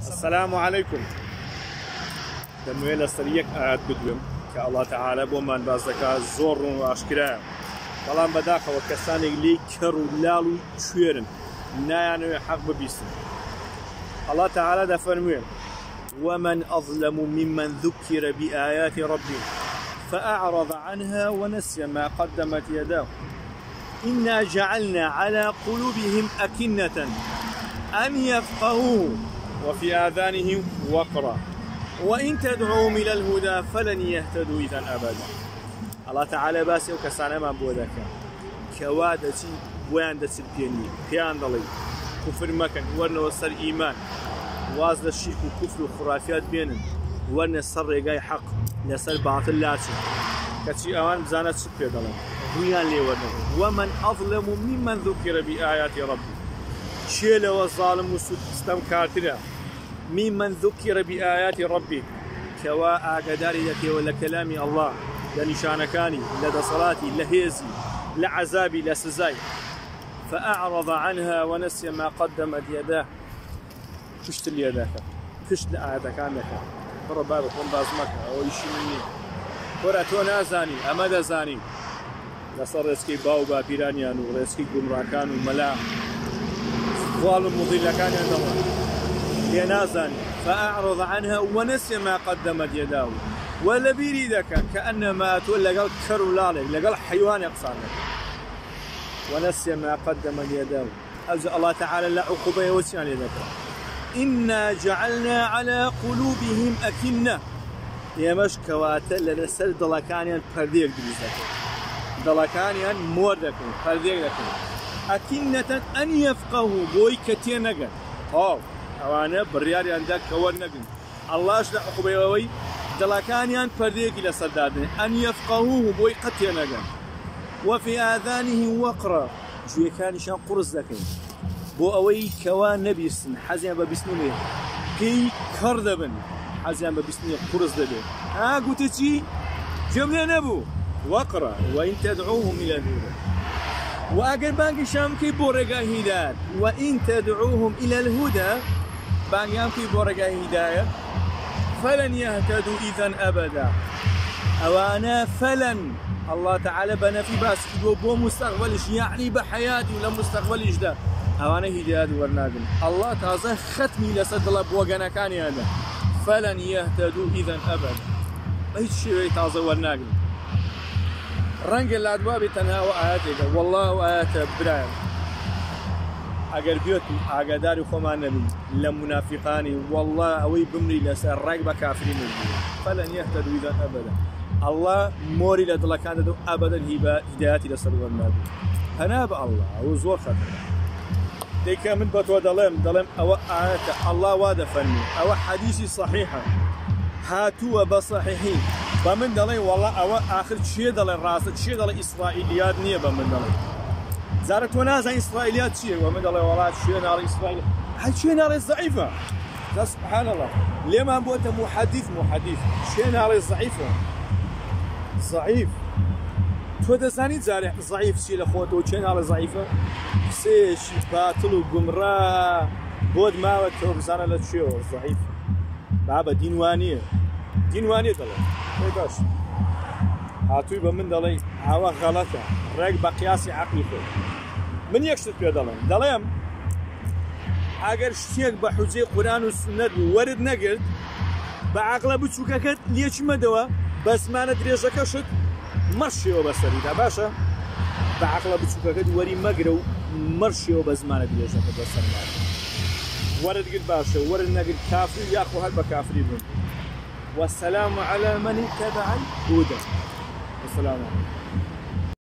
السلام عليكم. دەمەوێت لەسەر یەک ئاەت بدوێم کە ئەڵڵا تەعالە بۆمان باز دەکات زۆر ڕوون و ئاشکرایە، بەڵام بەداخەوە کەسانێک لێی کەڕ و لاڵ و کوێرن نایانەوێ حەق ببیستن. ئەڵڵا تەعالە دەفەرموێ: ومن أظلم ممن ذكر بآيات ربه فأعرض عنها ونسي ما قدمت يداه إنا جعلنا على قلوبهم أكنة أن يفقهوه وفي آذانهم وقرا وإن تدعوهم إلى الهدى فلن يهتدوا إذا أبدا. الله تعالى باسي وكسانا ما بودك كوادتي وين دسل بيني بيان ضلي كفر مكان ورنا وصل إيمان واز للشرك وكفر وخرافات بينن ورنا صر رجاي حق لسر باطل لاتي كتي أوان بزانت سبي ضلي ويان لي ورنا. ومن أظلم ممن ذكر بآيات ربي شيل والظالم وستم كارتنا ممن ذكر بآيات ربي كوا أقداري لك ولا كلامي الله لنشانكاني لدى صلاتي لهيزي لعذابي لسزاي فأعرض عنها ونسي ما قدمت يداه. كشت لي يداك كشت لآياتك عنك برا بابك وانبازمك أو يشي مني ورا تو نازاني أمد زاني لصر رزقي باو بابيرانيان ورزقي قمراكان وملا ظالم مضل كان عند الله ينازل فأعرض عنها ونسي ما قدمت يداه ولا بيريدك كأنما تولى قال كرولالك لقال حيوان يقصانك ونسي ما قدمت يداه. أجل الله تعالى لا عقوبة وسيان يدك إنا جعلنا على قلوبهم أكنة يا مشكوات لنسل دلكانيا فرديك بيزك دلكانيا موردكم فرديك لكم أكنة أن يفقهوا بوي كتير نقل أوانا برياري عندك كور نقل الله أشلع عقوبة دلكانيا فرديك إلى صدادنا أن يفقهوه بوي كتير نقل وفي آذانه وقرا جوي كان شان قرص ذكي بو أوي كوان نبي سن حزين ببسنه كي كردبن حزين ببسنه قرص ذبي قلت شي جملة نبو وقرا وإن تدعوهم إلى الهدى وأجر بانك شامكي بورقا هداية وإن تدعوهم إلى الهدى بانك بورقا هداية فلن يهتدوا إذا أبدا. أوانا فلن الله تعالى بنا في باسك بو مستقبلش يعني بحياتي ولا مستقبلش ده أوانا هداية ورناقل الله تازه ختمي لسد الله بوغانا كان هذا فلن يهتدوا إذا أبدا. هيك شيء تازه ورناقل رنگ الأدواب تنها وآياتك والله آيات برايم أجر بيوت أقدار وخما نبي لمنافقاني والله أوي بمري لسر رقبة كافرين فلن يهتدوا إذا أبدا. الله موري لدلكان دو أبدا هداياتي لسر والنبي هناب الله أو زور خطر ديك من بتو دلم أو آيات الله وادفني أو حديثي صحيحة هاتوا بصحيحين بمن دلي والله أو آخر شيء دلي راسه شيء دلي إسرائيليات نية بمن دلي زارت ونازع إسرائيليات شيء ومن دلي والله شيء نار إسرائيل هاي شيء نار ضعيفة سبحان الله ليه ما بوته محدث شيء نار ضعيفة ضعيف تودا ثاني زارع ضعيف شيء لخوته وشيء نار ضعيفة سيش باطل وجمرة بود ما وتوبزانا لتشيو ضعيف بابا دينوانية دلي باش هاتوي بمن دلي هوا غلطة راك بقياسي عقلي من يكشف في دليم اگر شتيك بحجي قرآن والسنة ورد نقل بعقله بتشوككت ليش مدوا بس ما ندري شكشت مرشي وبسري باشا بعقله بتشوككت وري مقرو مرشي وبس ما ندري شكشت بسري ورد قل باشا ورد نقل كافر ياخو هل بكافرين والسلام على من اتبع الهدى. والسلام عليكم.